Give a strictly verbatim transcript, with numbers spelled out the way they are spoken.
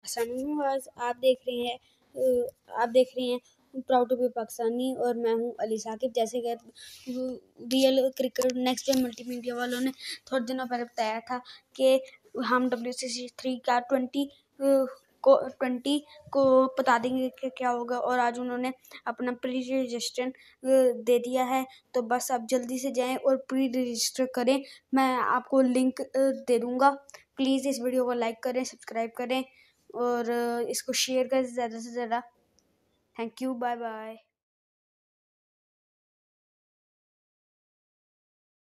Was आप देख रहे हैं अ, आप देख रहे हैं प्राउड टू बी पाकिस्तानी और मैं हूं अली साकिब। जैसे कि real cricket next day multimedia वालों ने थोड़े दिनों पहले बताया था कि हम डब्ल्यू सी सी थ्री का ट्वेंटी को ट्वेंटी को बता देंगे कि क्या होगा, और आज उन्होंने अपना प्री रजिस्ट्रेशन दे दिया है। तो बस आप जल्दी से जाएं और प्री रजिस्टर करें। मैं आपको लिंक दे दूंगा। प्लीज़ इस वीडियो को लाइक करें, सब्सक्राइब करें और इसको शेयर करें ज़्यादा से ज़्यादा। Thank you, bye bye.